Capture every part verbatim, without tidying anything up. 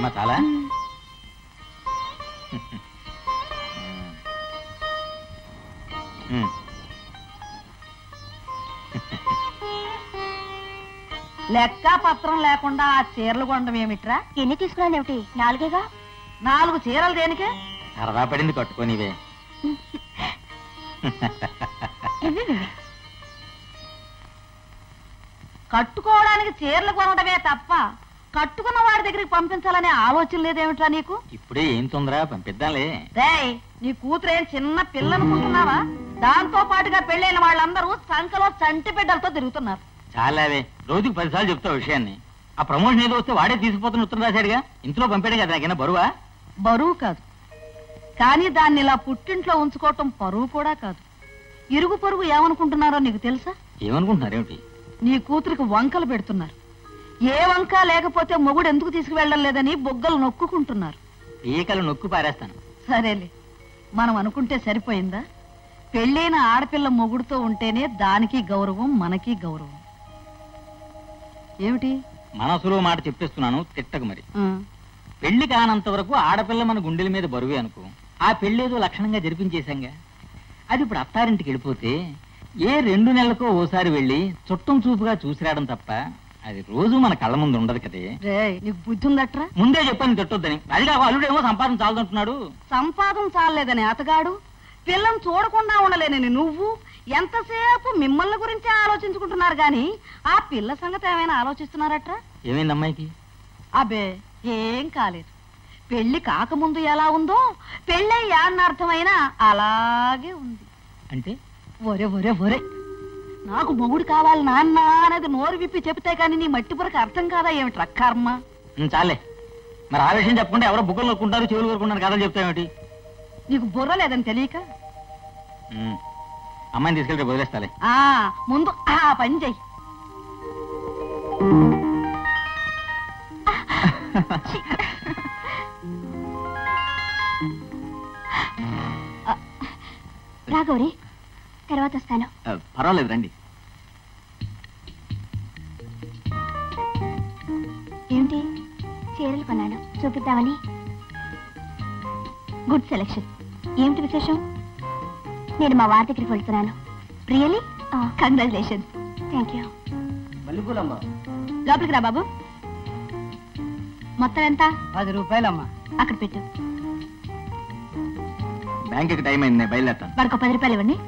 ఏమా చాలా లెక్క పత్రం లేకుండా ఆ చీరలు కొనడం ఏమిట్రా? ఎన్ని తీసుకున్నాను ఏమిటి? నాలుగేగా. నాలుగు చీరలు దేనికే? సరదా పడింది కట్టుకోనివే. కట్టుకోవడానికి చీరలు కొనడమే తప్ప కట్టుకున్న వాడి దగ్గరికి పంపించాలనే ఆలోచన లేదేమిట్రా నీకు? ఇప్పుడే ఏం తొందర, పంపిద్దాంలే. రేయ్, నీ కూతురేం చిన్న పిల్లనుకుంటున్నావా? దాంతో పాటుగా పెళ్ళైన వాళ్ళందరూ సంకలో చంటి బిడ్డలతో తిరుగుతున్నారు. చాలావే, రోజుకు పదిసార్లు చెప్తావు విషయాన్ని. ఆ ప్రమోషన్ ఏదో వస్తే వాడే తీసుకుపోతున్న ఉత్తరం రాశాడుగా, ఇంట్లో పంపాడే కదా. నాకైనా బరువా? బరువు కాదు, కానీ దాన్ని ఇలా పుట్టింట్లో ఉంచుకోవటం పరువు కూడా కాదు. ఇరుగు పొరుగు ఏమనుకుంటున్నారో నీకు తెలుసా? ఏమనుకుంటున్నారేమిటి? నీ కూతురికి వంకలు పెడుతున్నారు. ఏ వంక లేకపోతే మొగుడు ఎందుకు తీసుకువెళ్ళడం లేదని బొగ్గలు నొక్కుంటున్నారు. ఈకలు నొక్కు పారేస్తాను. సరేలే, మనం అనుకుంటే సరిపోయిందా? పెళ్ళైన ఆడపిల్ల మొగుడుతో ఉంటేనే దానికి గౌరవం, మనకి గౌరవం. ఏమిటి మనసులో మాట చెప్పేస్తున్నాను, తిట్టకు మరి. పెళ్లి కానంత వరకు ఆడపిల్ల మన గుండెల మీద బరువే అనుకో. ఆ పెళ్ళేదో లక్షణంగా జరిపించేశాంగా. అది ఇప్పుడు అత్తారింటికి వెళ్ళిపోతే ఏ రెండు నెలలకో ఓసారి వెళ్ళి చుట్టం చూపుగా చూసిరావడం తప్ప అది రోజు మన కళ్ళ ముందు ఉండదు కదే. నీకు బుద్ధి ఉందట్రా? ముందే చెప్పాను తిట్టొద్దని. అది కాక అల్లుడేమో సంపాదన చాలదంటున్నాడు. సంపాదన చాలలేదని అతగాడు, పిల్లని చూడకుండా ఉండలేనని నువ్వు ఎంతసేపు మిమ్మల్ని గురించి ఆలోచించుకుంటున్నారు గాని ఆ పిల్ల సంగతి ఏమైనా ఆలోచిస్తున్నారట్రా? ఏమైంది అమ్మాయికి? అబే ఏం కాలేదు. పెళ్లి కాకముందు ఎలా ఉందో పెళ్ళయ్యా అన్న అర్థమైనా అలాగే ఉంది. అంటే ఒరే ఒరే ఒరే నాకు మొగుడు కావాలి నాన్న అనేది నోరు విప్పి చెప్తే కానీ నీ మట్టి పురకు అర్థం కాదా ఏమిటి రక్కర్మ? చాలే, మరి ఆ విషయం చెప్పుకుంటే ఎవరో బుక్కలు నొక్కుంటారు, చెవులు కొరుకుంటారు కథలు చెప్తావేమిటి? నీకు బుర్ర లేదని తెలియక అమ్మాయిని తీసుకెళ్ళి వదిలేస్తాలే. ఆ ముందు ఆ పని చెయ్యి. రాగౌరి, తర్వాత వస్తాను. పర్వాలేదు, రండి. ఏమిటి? చీరలు కొన్నాను, చూపిద్దామని. Good selection. ఏమిటి విశేషం? నేను మా వారి దగ్గరికి వెళ్తున్నాను. రియలీ? కంగ్రాచులేషన్స్. Thank you. లోపలికి రా బాబు. మొత్తం ఎంత? పది రూపాయలమ్మా. అక్కడ పెట్టు. బ్యాంకుకి టైం అయింది, నేను బయలుదేరుతాను. వాడికి పది రూపాయలు ఇవ్వండి.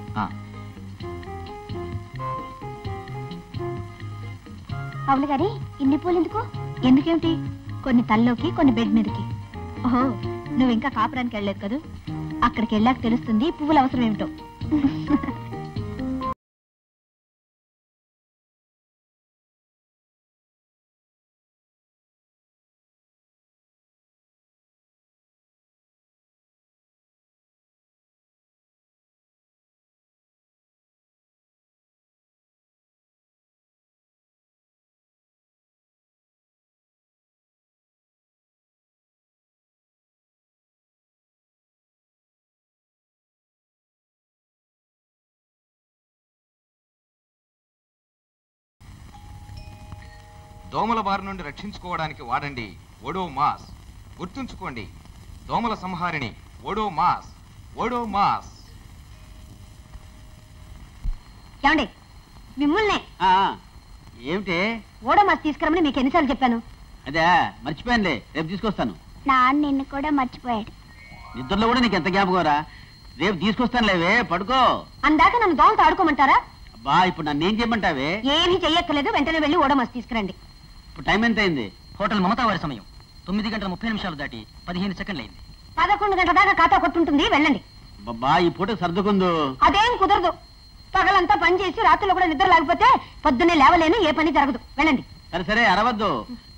అవును గారి, ఇన్ని పూలు ఎందుకు? ఎందుకేమిటి? కొన్ని తల్లోకి, కొన్ని బెడ్ మీదకి. ఓహో, నువ్వు ఇంకా కాపురానికి వెళ్ళలేదు కదా, అక్కడికి వెళ్ళాక తెలుస్తుంది పువ్వుల అవసరం ఏమిటో. దోమల బారి నుండి రక్షించుకోవడానికి వాడండి ఓడోమాస్. గుర్తుంచుకోండి, దోమల సంహారిణి ఓడోమాస్. ఓడోమాస్. ఏమండి, మిమ్మల్నే ఏమిటి ఓడోమాస్ తీసుకురమని మీకు ఎన్నిసార్లు చెప్పాను? అదే మర్చిపోయానులే, రేపు తీసుకొస్తాను. నాన్న నిన్ను కూడా మర్చిపోయాడు. నిద్రలో కూడా నీకు ఎంత జ్ఞాపకరా? రేపు తీసుకొస్తాను లేవే, పడుకో. అందాక నన్ను దోమతో ఆడుకోమంటారా? అబ్బా, ఇప్పుడు నన్ను ఏం చేయమంటావే? ఏమీ చెయ్యక్కర్లేదు, వెంటనే వెళ్ళి ఓడోమాస్ తీసుకురండి. ఇప్పుడు టైం ఎంత అయింది? హోటల్ మమతా వారి సమయం తొమ్మిది గంటల ముప్పై నిమిషాలు దాటి పదిహేను సెకండ్లు అయింది. పదకొండు గంటల దాకా ఖాతా కొట్టుంటుంది, వెళ్ళండి. బాబా, ఈ పూట సర్దుకుందు. అదేం కుదరదు. పగలంతా పని చేసి రాత్రిలో కూడా నిద్ర లేకపోతే పొద్దున్నే లేవలేను, ఏ పని జరగదు, వెళ్ళండి. సరే సరే, అరవద్దు.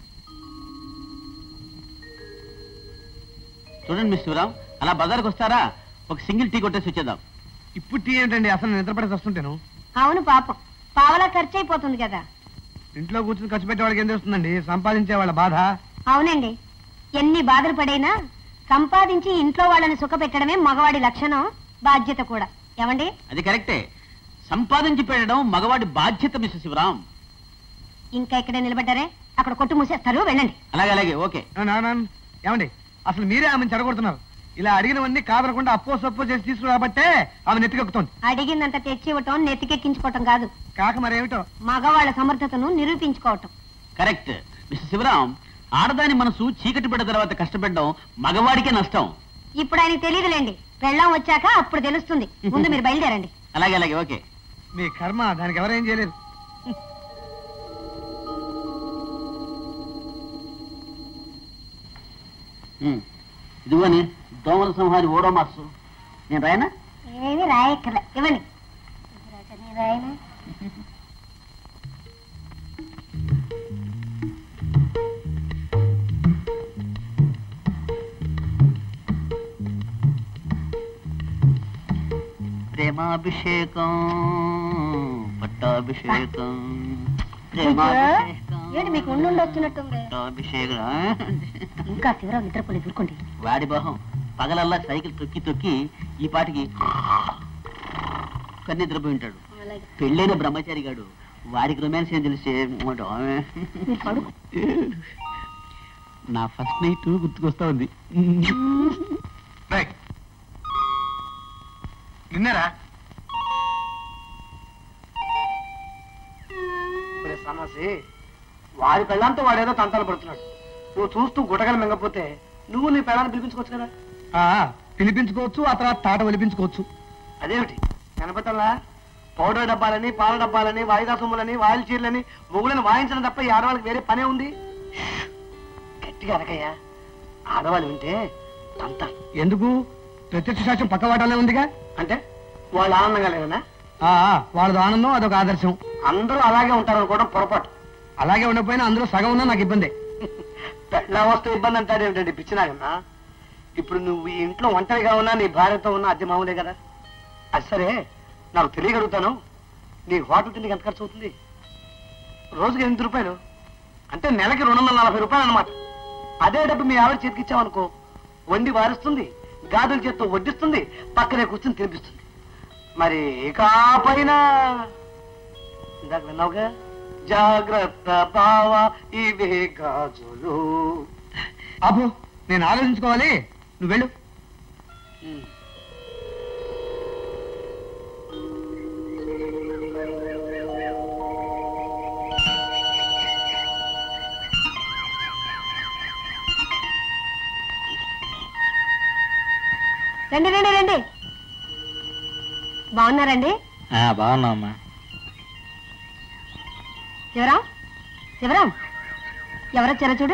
చూడండి మిస్ శివరాం, అలా బజార్కి వస్తారా? ఒక సింగిల్ టీ కొట్టేసి వచ్చేద్దాం. ఇప్పుడు టీ ఏంటండి, అసలు నిద్రపడేసి వస్తుంటాను. అవును పాపం, పావలా ఖర్చు అయిపోతుంది కదా. ఇంట్లో కూర్చుని ఖర్చు పెట్టే వాళ్ళకి ఏం తెలుస్తుందండి, సంపాదించే వాళ్ళ బాధ. అవునండి, ఎన్ని బాధలు పడైనా సంపాదించి ఇంట్లో వాళ్ళని సుఖపెట్టడమే మగవాడి లక్షణం, బాధ్యత కూడా. ఏమండి? అది కరెక్టే, సంపాదించి పెట్టడం మగవాడి బాధ్యత మిస్ శివరాం. ఇంకా ఇక్కడే నిలబడ్డారే, అక్కడ కొట్టు మూసేస్తారు, వెళ్ళండి. అలాగే అలాగే, ఓకే. ఏమండి అసలు మీరే ఆమెను చెడగొడుతున్నారు. ఇలా అడిగినవన్నీ కాదనకుండా అప్పో సప్పో చేసి తీసుకురాబట్టే ఆమె నెత్తికెక్కుతోంది. అడిగిందంత తెచ్చి ఇవ్వటం నెత్తికెక్కించుకోవటం కాదు, కాక మరేమిటో మగవాళ్ళ సమర్థతను నిరూపించుకోవటం. Correct mister Sivaram. ఆడదాని మనసు చీకటి పడ్డ తర్వాత కష్టపడడం మగవాడికే నష్టం. ఇప్పుడు ఆయనకి తెలియదులేండి, పెళ్ళాం వచ్చాక అప్పుడు తెలుస్తుంది. ముందు మీరు బయలుదేరండి. అలాగే అలాగే ఓకే. మీ కర్మ, దానికి ఎవరేం చేయలేరు. ఇదిగోని దోమల సంహారి ఓడో మాస్సు. నేను రాయనా? ఏమి రాయక్కర్లే, ఇవ్వండి. రాయనా? ప్రేమాభిషేకం పట్టాభిషేకం ఏంటి మీకు ఉండి వచ్చినట్టుంది? పట్టాభిషేకం. ఇంకా శివరావు నిద్రపోలేదు, ఊరుకోండి. వాడి బాహం పగలల్లా సైకిల్ తొక్కి తొక్కి ఈ పాటికి కన్ను నిద్రపోయి ఉంటాడు. పెళ్ళైన బ్రహ్మచారి గాడు, వాడికి రొమాన్స్ ఏం తెలిసే. నా ఫస్ట్ నైట్ గుర్తుకొస్తా ఉంది. నిన్నరా సమస్య వాడి పెళ్ళంతో వాడేదో తంతాలు పడుతున్నాడు. నువ్వు చూస్తూ గుటకలు మింగపోతే నువ్వు నీ పెళ్ళాన్ని పిలిపించుకోవచ్చు కదా. పిలిపించుకోవచ్చు, ఆ తర్వాత తాట ఒలిపించుకోవచ్చు. అదేమిటి కనపట్టల్లా? పౌడర్ డబ్బాలని, పాల డబ్బాలని, వాయిదా సొమ్ములని, వాయిల్ చీరలని, మొగులను వాయించడం తప్ప ఈ ఆడవాళ్ళకి వేరే పనే ఉంది? గట్టిగా అనకయ్యా, ఆడవాళ్ళు వింటే తంతారు. ఎందుకు? ప్రత్యక్ష సాక్ష్యం పక్క వాటాలే ఉందిగా. అంటే వాళ్ళు ఆనందంగా లేదనా? వాళ్ళది ఆనందం, అదొక ఆదర్శం. అందరూ అలాగే ఉంటారు అనుకోవడం పొరపాటు. అలాగే ఉండకపోయినా అందులో సగం ఉన్నా నాకు ఇబ్బంది. పెళ్ళ వస్తూ ఇబ్బంది అంటాడు ఏమిటండి పిచ్చినాగన్నా? ఇప్పుడు నువ్వు ఈ ఇంట్లో ఒంటరిగా ఉన్నా, నీ భార్యతో ఉన్నా అద్దె మామూలే కదా. అది సరే, నాకు తెలియగలుగుతాను, నీ హోటల్ తిండికి ఎంత ఖర్చు అవుతుంది? రోజుకి ఎనిమిది రూపాయలు అంటే నెలకి రెండు వందల నలభై రూపాయలు అనమాట. అదే డబ్బు మీ ఆవిడ చేతికి ఇచ్చావనుకో, వండి వారుస్తుంది, గాదుల చేత్తో వడ్డిస్తుంది, పక్కనే కూర్చొని తినిపిస్తుంది. మరి ఇక పైన ఇందాక విన్నావుగా, జాగ్రత్త బావ ఇవే గాజులు. అబ్బో, నేను ఆలోచించుకోవాలి, నువ్వు వెళ్ళు. రండి రండి రండి. బాగున్నారండి? బాగున్నామ్మా. శివరాం, శివరాం, ఎవరొచ్చారో చూడు.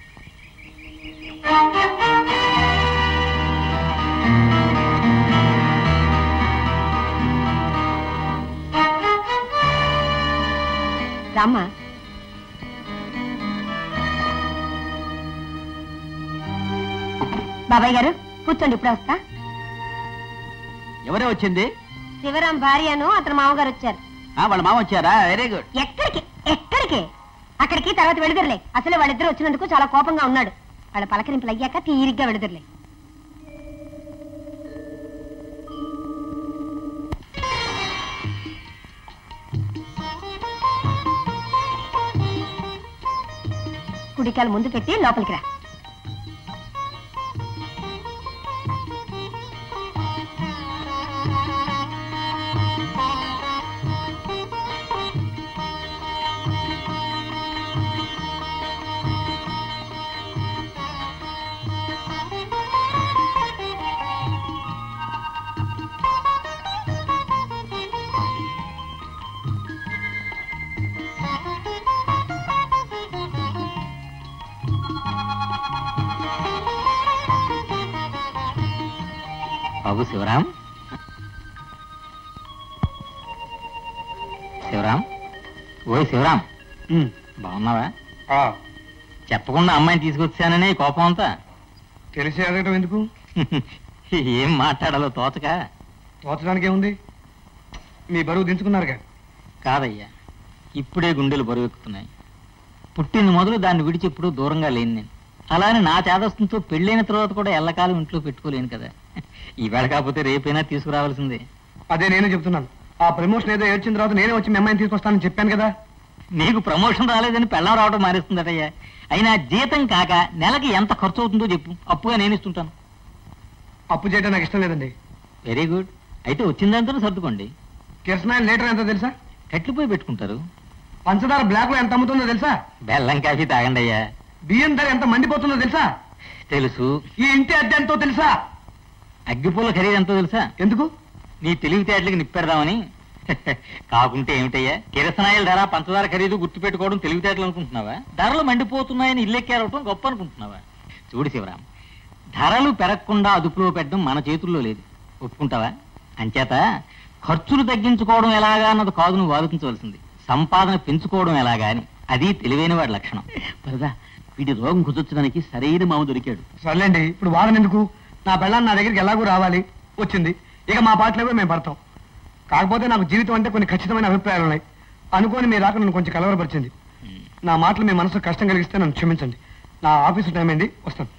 రామ్మా. బాబాయ్ గారు కూర్చోండి, ఇప్పుడే వస్తా. ఎవరే వచ్చింది? శివరాం భార్యను అతని మామగారు వచ్చారు. వాళ్ళ మామ వచ్చారా? Very good. ఎక్కడికి ఎక్కడికి? అక్కడికి తర్వాత వెళుదురులే. అసలు వాళ్ళిద్దరు వచ్చినందుకు చాలా కోపంగా ఉన్నాడు. వాళ్ళ పలకరింపులు అయ్యాక తీరిగ్గా వెళుదురులే. కుడికాలు ముందు పెట్టి లోపలికి రా. బాబు శివరాం, శివరాం, ఓయ్ శివరాం, బాగున్నావా? చెప్పకుండా అమ్మాయిని తీసుకొచ్చాననే కోపం అంతా. తెలిసి అడగటం ఎందుకు? ఏం మాట్లాడాలో తోచక. తోచడానికి ఏముంది? మీ బరువు దించుకున్నారుగా. కాదయ్యా, ఇప్పుడే గుండెలు బరువెక్కుతున్నాయి. పుట్టింది మొదలు దాన్ని విడిచి ఎప్పుడు దూరంగా లేను నేను. అలానే నా చేదస్తంతో పెళ్ళైన తర్వాత కూడా ఎల్లకాలం ఇంట్లో పెట్టుకోలేను కదా. ఈవేళ కాకపోతే రేపైనా తీసుకురావాల్సిందే. అదే నేను చెప్తున్నాను. ఆ ప్రమోషన్ ఏదో ఏడ్చిన తర్వాత నేనే వచ్చి మీ అమ్మాయిని తీసుకొస్తానని చెప్పాను కదా. నీకు ప్రమోషన్ రాలేదని పెళ్ళం రావడం మానేస్తుందటయ్యా. అయినా జీతం కాక నెలకి ఎంత ఖర్చు అవుతుందో చెప్పు, అప్పుగా నేను ఇస్తుంటాను. అప్పు చేయడం నాకు ఇష్టం లేదండి. Very good. అయితే వచ్చిందంతా సర్దుకోండి. కిరసనాయిల్ లీటర్ ఎంతో తెలుసా? కట్లిపోయి పెట్టుకుంటారు. పంచదార బ్లాక్ లో ఎంత అమ్ముతుందో తెలుసా? బెల్లం కాఫీ తాగండి అయ్యా. బియ్యం ధర ఎంత మండిపోతుందో తెలుసా? తెలుసు. ఈ ఇంటి అద్దె ఎంతో తెలుసా? అగ్గిపూల ఖరీదు ఎంతో తెలుసా? ఎందుకు? నీ తెలివితేటలకి నిప్పెడదామని. కాకుంటే ఏమిటయ్యా, కిరసనాయిల ధర పంచదార ఖరీదు గుర్తు పెట్టుకోవడం తెలివితేటలు అనుకుంటున్నావా? ధరలు మండిపోతున్నాయని ఇల్లెక్కేరవటం గొప్ప అనుకుంటున్నావా? చూడు శివరాం, ధరలు పెరగకుండా అదుపులో పెట్టడం మన చేతుల్లో లేదు, ఒప్పుకుంటావా? అంచేత ఖర్చులు తగ్గించుకోవడం ఎలాగా అన్నది కాదు నువ్వు ఆలోచించవలసింది, సంపాదన పెంచుకోవడం ఎలాగా అని. అది తెలివైన వాడి లక్షణం. పరదా, వీడి రోగం కుదర్చడానికి సరైన మామ దొరికాడు. సర్లేండి, ఇప్పుడు వాదన ఎందుకు? నా పెళ్ళాన్ని నా దగ్గరికి ఎలాగూ రావాలి, వచ్చింది. ఇక మా పాటలేవో మేము పడతాం. కాకపోతే నాకు జీవితం అంటే కొన్ని ఖచ్చితమైన అభిప్రాయాలు ఉన్నాయి. అనుకోని మీ రాక నన్ను కొంచెం కలవరపరిచింది. నా మాటలు మీ మనసుకు కష్టం కలిగిస్తే నన్ను క్షమించండి. నా ఆఫీసు టైం అయింది, వస్తాను.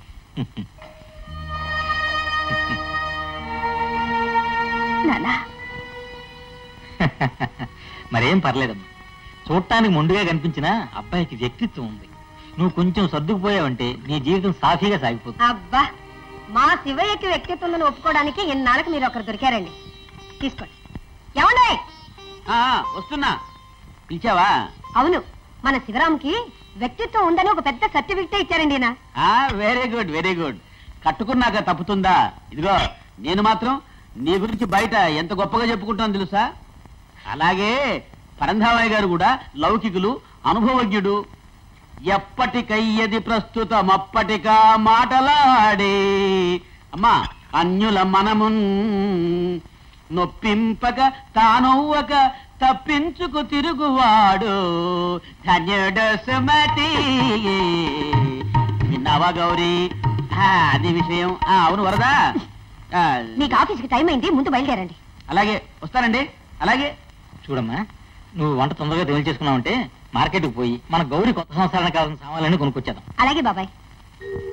మరేం పర్లేదమ్మా, చూడటానికి మొండుగా కనిపించినా అబ్బాయికి వ్యక్తిత్వం ఉంది. నువ్వు కొంచెం సర్దుకుపోయావంటే నీ జీవితం సాఫీగా సాగిపోతుంది. అబ్బా, మా శివయ్యకి వ్యక్తిత్వం ఒప్పుకోవడానికి ఇన్నాళ్ళకి మీరు ఒకరు దొరికారండి. తీసుకోండి. ఏమండి? వస్తున్నా. పిలిచావా? అవును, మన శివరాంకి వ్యక్తిత్వం ఉందని ఒక పెద్ద సర్టిఫికెట్ ఇచ్చారండి. Very good very good. కట్టుకున్నాక తప్పుతుందా? ఇదిగో, నేను మాత్రం నీ గురించి బయట ఎంత గొప్పగా చెప్పుకుంటాను తెలుసా? అలాగే పరంధామయ్య గారు కూడా లౌకికులు, అనుభవజ్ఞుడు. ఎప్పటికయ్యది ప్రస్తుతం అప్పటికా మాటలాడే అమ్మా అన్యుల మనమున్ నొప్పింపక తానొవ్వక తప్పించుకు తిరుగువాడు ధన్యుడు సుమతి. విన్నావా గౌరీ? అది విషయం. అవును వరదా, మీకు ఆఫీస్కి టైం అయింది, ముందు బయలుదేరండి. అలాగే వస్తానండి. అలాగే. చూడమ్మా, నువ్వు వంట తొందరగా తేల్చేసుకున్నావంటే మార్కెట్కి పోయి మన గౌరీ కొత్త సంవత్సరానికి కావాల్సిన సామాన్లన్నీ కొనుక్కొచ్చేద్దాం. అలాగే బాబాయ్.